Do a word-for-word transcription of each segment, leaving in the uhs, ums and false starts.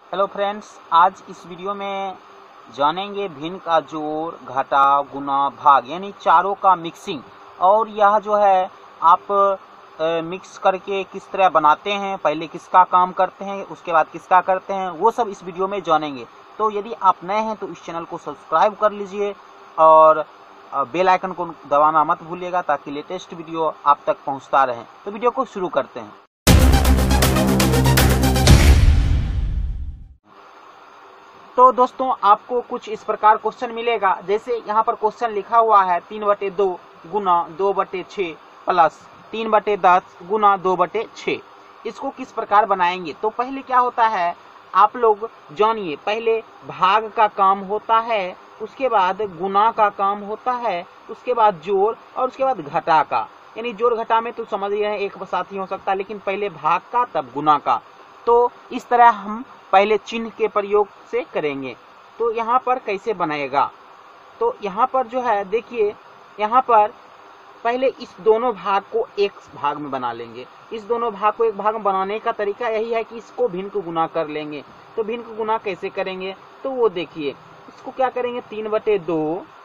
Hello friends, आज इस video में जानेंगे भिन्न का जोड़, घटा, गुना, भाग यानी चारों का मिक्सिंग। और यह जो है आप आ, मिक्स करके किस तरह बनाते हैं, पहले किसका काम करते हैं उसके बाद किसका करते हैं, वो सब इस वीडियो में जानेंगे। तो यदि आप नए हैं तो इस चैनल को सब्सक्राइब कर लीजिए और बेल आइकन को दबाना मत भूलिएगा ताकि लेटेस्ट वीडियो आप तक पहुंचता रहे। तो वीडियो को शुरू करते हैं। तो दोस्तों, आपको कुछ इस प्रकार क्वेश्चन मिलेगा। जैसे यहाँ पर क्वेश्चन लिखा हुआ है तीन बटे दो गुना दो बटे छः प्लस तीन बटे दस गुना दो बटे छः। इसको किस प्रकार बनाएंगे? तो पहले क्या होता है आप लोग जानिए। पहले भाग का काम होता है, उसके बाद गुना का काम होता है, उसके बाद जोड़ और उसके बाद घटा का। यानी जोड़ घटा में तो समझ रहे हैं एक साथ ही हो सकता है, लेकिन पहले भाग का तब गुना का। तो इस तरह हम पहले चिन्ह के प्रयोग से करेंगे। तो यहाँ पर कैसे बनेगा? तो यहाँ पर जो है देखिए, यहाँ पर पहले इस दोनों भाग को एक भाग में बना लेंगे। इस दोनों भाग को एक भाग में बनाने का तरीका यही है कि इसको भिन्न को गुना कर लेंगे। तो भिन्न को गुना कैसे करेंगे? तो वो देखिए, इसको क्या करेंगे, तीन बटे दो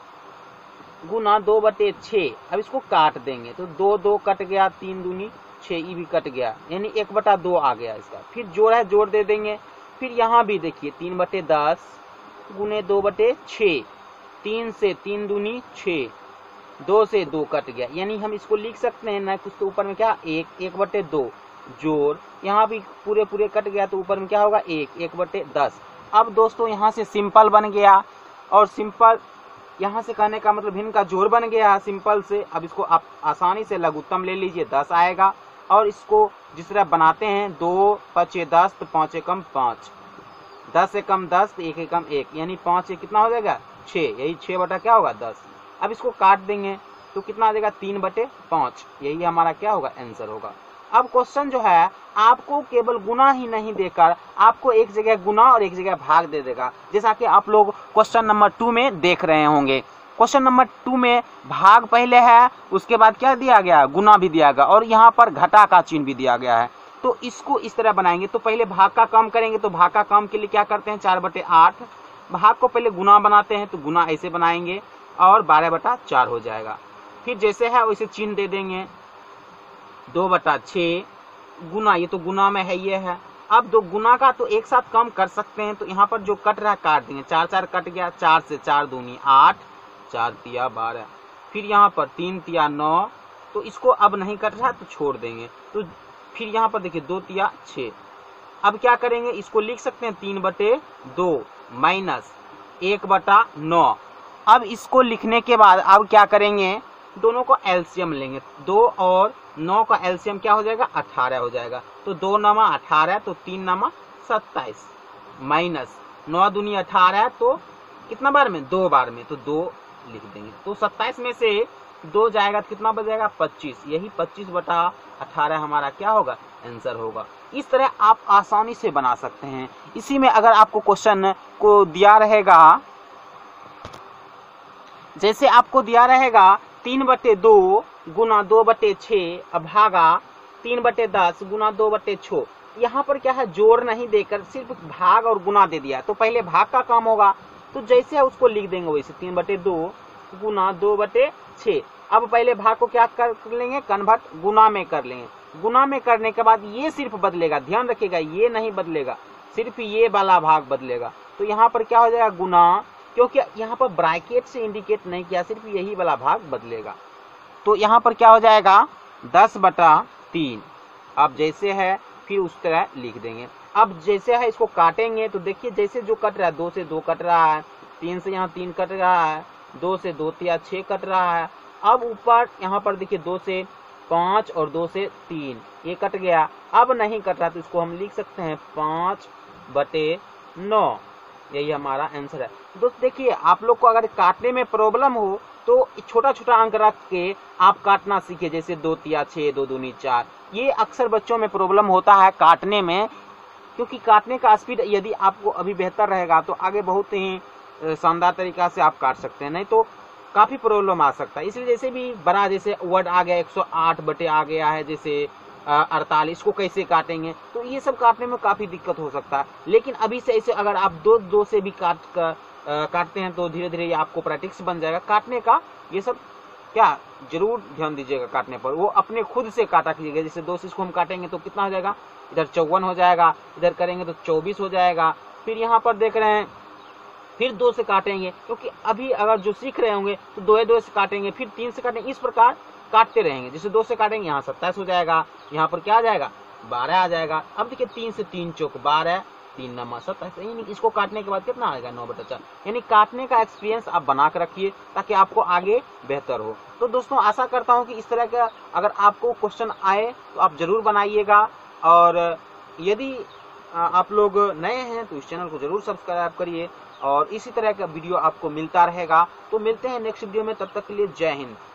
गुना दो बटे छः। अब इसको काट देंगे तो दो दो कट गया, तीन दूनी छः, ई भी कट गया, यानी एक बटा दो आ गया इसका। फिर जोड़ है, जोड़ दे देंगे। फिर यहाँ भी देखिए तीन बटे दस गुने दो बटे छः, तीन से तीन दूनी छः, दो से दो कट गया, यानी हम इसको लिख सकते हैं ना कुछ तो ऊपर में क्या एक, एक बटे दो जोड़, यहाँ भी पूरे पूरे कट गया तो ऊपर में क्या होगा एक, एक बटे दस। अब दोस्तों यहाँ से सिंपल बन गया, और सिंपल यहाँ से कहने का मतलब भिन्न का जोड़ बन गया सिंपल से। अब इसको आप आसानी से लघुत्तम ले लीजिए, दस आएगा। और इसको जिस तरह बनाते हैं, दो पचे दस तो पाँच एकम पाँच, दस से कम दस तो एक एकम एक, यानी पाँच से कितना हो जाएगा छः, यही छः बटा क्या होगा दस। अब इसको काट देंगे तो कितना आ जाएगा तीन बटे पाँच, यही हमारा क्या होगा आंसर होगा। अब क्वेश्चन जो है आपको केवल गुना ही नहीं देकर आपको एक जगह गुना और एक जगह भाग दे देगा, जैसा कि आप लोग क्वेश्चन नंबर टू में देख रहे होंगे। क्वेश्चन नंबर टू में भाग पहले है, उसके बाद क्या दिया गया, गुना भी दिया गया, और यहाँ पर घटा का चिन्ह भी दिया गया है। तो इसको इस तरह बनाएंगे। तो पहले भाग का काम करेंगे, तो भाग का काम के लिए क्या करते हैं, चार बटे आठ। भाग को पहले गुना बनाते हैं, तो गुना ऐसे बनाएंगे और बारह बटा चार हो जाएगा। फिर जैसे है वैसे चिन्ह दे देंगे, दो बटा छः गुना, ये तो गुना में है ये है। अब दो गुना का तो एक साथ कम कर सकते हैं, तो यहाँ पर जो कट रहा है काट देंगे, चार चार कट गया, चार से चार दूनी आठ, चार तिया बारह। फिर यहाँ पर तीन तिया नौ, तो इसको अब नहीं कट रहा है तो छोड़ देंगे। तो फिर यहाँ पर देखिए दो तिया छः। अब क्या करेंगे, इसको लिख सकते हैं तीन बटे दो माइनस एक बटा नौ। अब इसको लिखने के बाद अब क्या करेंगे, दोनों को एलसीएम लेंगे। दो और नौ का एलसीएम क्या हो जाएगा, अठारह हो जाएगा। तो दो नमा अठारह, तो तीन नमा सत्ताईस, माइनस नौ दूनी अठारह, तो कितना बार में, दो बार में, तो दो लिख देंगे। तो सत्ताईस में से दो जाएगा तो कितना बचेगा, पच्चीस, यही पच्चीस बटा अठारह हमारा क्या होगा, आंसर होगा। इस तरह आप आसानी से बना सकते हैं। इसी में अगर आपको क्वेश्चन को दिया रहेगा, जैसे आपको दिया रहेगा तीन बटे दो गुना दो बटे छः भागा तीन बटे दस गुना दो बटे छः। यहाँ पर क्या है, जोड़ नहीं देकर सिर्फ भाग और गुना दे दिया, तो पहले भाग का काम होगा। तो जैसे है उसको लिख देंगे वैसे, तीन बटे दो गुना दो बटे छः। अब पहले भाग को क्या कर लेंगे, कन्वर्ट गुना में कर लेंगे। गुना में करने के बाद ये सिर्फ बदलेगा, ध्यान रखिएगा ये नहीं बदलेगा, सिर्फ ये वाला भाग बदलेगा। तो यहाँ पर क्या हो जाएगा गुना, क्योंकि यहाँ पर ब्रैकेट से इंडिकेट नहीं किया, सिर्फ यही वाला भाग बदलेगा। तो यहाँ पर क्या हो जाएगा दस बटा तीन। अब जैसे है फिर उस तरह लिख देंगे। अब जैसे है इसको काटेंगे, तो देखिए जैसे जो कट रहा है, दो से दो कट रहा है, तीन से यहाँ तीन कट रहा है, दो से दो तिया छः कट रहा है। अब ऊपर यहाँ पर देखिए दो से पाँच और दो से तीन, ये कट गया। अब नहीं कट रहा तो इसको हम लिख सकते हैं पाँच बटे नौ, यही हमारा आंसर है। दोस्त देखिए, आप लोग को अगर काटने में प्रॉब्लम हो तो छोटा छोटा अंक रख के आप काटना सीखे, जैसे दो तिया छः, दो दूनी चार। ये अक्सर बच्चों में प्रॉब्लम होता है काटने में, क्योंकि काटने का स्पीड यदि आपको अभी बेहतर रहेगा तो आगे बहुत ही शानदार तरीका से आप काट सकते हैं, नहीं तो काफ़ी प्रॉब्लम आ सकता है। इसलिए जैसे भी बड़ा जैसे वर्ड आ गया एक सौ आठ बटे आ गया है, जैसे अड़तालीस को कैसे काटेंगे, तो ये सब काटने में काफी दिक्कत हो सकता है। लेकिन अभी से ऐसे अगर आप दो दो से भी काट कर काटते हैं तो धीरे धीरे ये आपको प्रैक्टिस बन जाएगा काटने का। ये सब क्या जरूर ध्यान दीजिएगा काटने पर, वो अपने खुद से काटा कीजिएगा। जैसे दो से इसको हम काटेंगे तो कितना हो जाएगा, इधर चौवन हो जाएगा, इधर करेंगे तो चौबीस हो जाएगा। फिर यहाँ पर देख रहे हैं फिर दो से काटेंगे, क्योंकि अभी अगर जो सीख रहे होंगे तो दो दो से काटेंगे, फिर तीन से काटेंगे, इस प्रकार काटते रहेंगे। जैसे दो से काटेंगे यहाँ सत्ताईस हो जाएगा, यहाँ पर क्या आ जाएगा बारह आ जाएगा। अब देखिए तीन से तीन चौक बारह, तीन नमा सत्ताईस, यानी इसको काटने के बाद कितना आएगा नौ बटा चार। यानी काटने का एक्सपीरियंस आप बना कर रखिए ताकि आपको आगे बेहतर हो। तो दोस्तों आशा करता हूँ कि इस तरह का अगर आपको क्वेश्चन आए तो आप जरूर बनाइएगा, और यदि आप लोग नए हैं तो इस चैनल को जरूर सब्सक्राइब करिए और इसी तरह का वीडियो आपको मिलता रहेगा। तो मिलते हैं नेक्स्ट वीडियो में, तब तक के लिए जय हिंद।